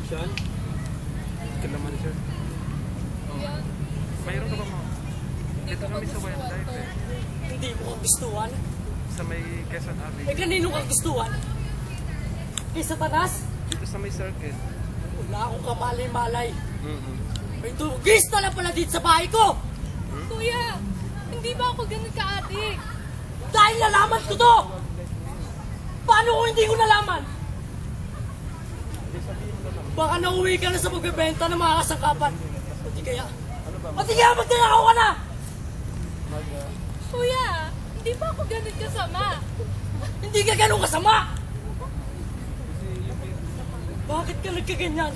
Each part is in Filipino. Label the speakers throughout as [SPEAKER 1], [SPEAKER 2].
[SPEAKER 1] Sean?
[SPEAKER 2] Kailaman siya.
[SPEAKER 3] Kuya,
[SPEAKER 2] Mayroon ka ba mo?
[SPEAKER 3] hindi
[SPEAKER 2] Dito
[SPEAKER 3] ko
[SPEAKER 2] kami sa
[SPEAKER 3] magustuhan
[SPEAKER 2] wildlife
[SPEAKER 3] to.
[SPEAKER 2] eh.
[SPEAKER 4] Hindi mo kagustuhan.
[SPEAKER 2] Sa may Quezon Avenue.
[SPEAKER 4] Eh, kanino kagustuhan? Kay Satanas?
[SPEAKER 2] Dito sa may circuit.
[SPEAKER 4] Wala akong kamalay-malay.
[SPEAKER 2] Mm-mm.
[SPEAKER 4] May turugis na pala dito sa bahay ko!
[SPEAKER 3] Kuya, hindi ba ako ganun ka-adik?
[SPEAKER 4] Dahil nalaman ko to! Paano kung hindi ko nalaman? Baka nauwi ka na sa pagbebenta ng mga kasangkapan. Pati kaya magtanakaw ka na!
[SPEAKER 3] Kuya, hindi ba ako ganun kasama?
[SPEAKER 4] Hindi ka ganun kasama! Bakit ka nagkaganyan?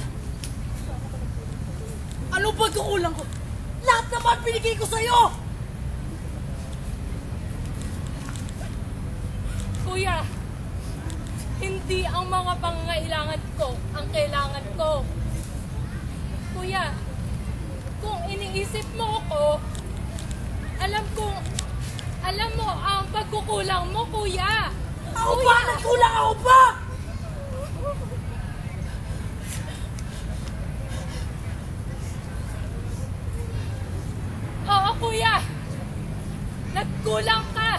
[SPEAKER 4] Ano pagkukulang ko? Lahat naman binigay ko sa'yo!
[SPEAKER 3] Kuya, hindi ang mga pangangailangan ko ang kailangan ko. Kuya, kung iniisip mo ako, alam mo ang pagkukulang mo, kuya.
[SPEAKER 4] Ako ba? Nagkulang ako ba?
[SPEAKER 3] Oo, kuya. Nagkulang ka.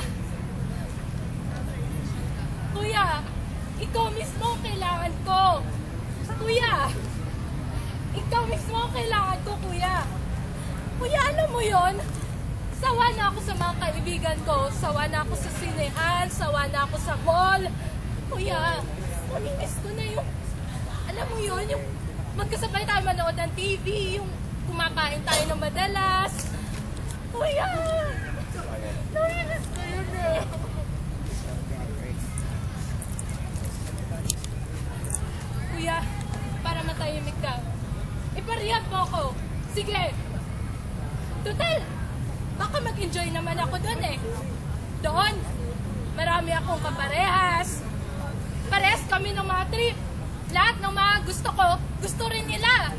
[SPEAKER 3] Kuya, ikaw mismo ang kailangan ko. Kuya, ikaw mismo ang kailangan ko, kuya. Kuya, alam mo yon? Sawa na ako sa mga kaibigan ko. Sawa na ako sa sinehan. Sawa na ako sa mall. Kuya, namimiss ko na yung, alam mo yon, yung magkasabay tayo manood ng TV, yung kumakain tayo ng madalas. Kuya, namimiss ko yun eh. Kuya, para matahimik ka, iparehab mo ako. Sige. Total, baka mag-enjoy naman ako doon eh. Doon, marami akong kaparehas. Parehas kami ng mga trip. Lahat ng mga gusto ko, gusto rin nila.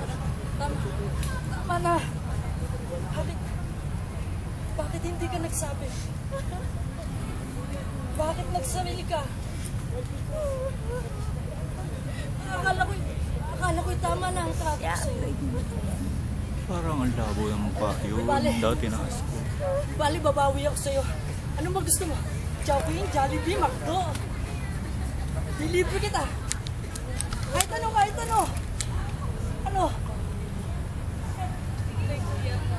[SPEAKER 4] Tama na. Halik. Bakit hindi ka nagsabi? Bakit nagsarili ka? Akala ko'y tama na ang trato ko sa'yo.
[SPEAKER 5] Parang ang labo ng mukha yun.
[SPEAKER 4] Bale.
[SPEAKER 5] Dati na ko.
[SPEAKER 4] Bali, babawi ako sa'yo. Ano ba gusto mo? Chowking, Jollibee, McDo. Deliver kita. Kahit ano. Ano?
[SPEAKER 3] Kuya.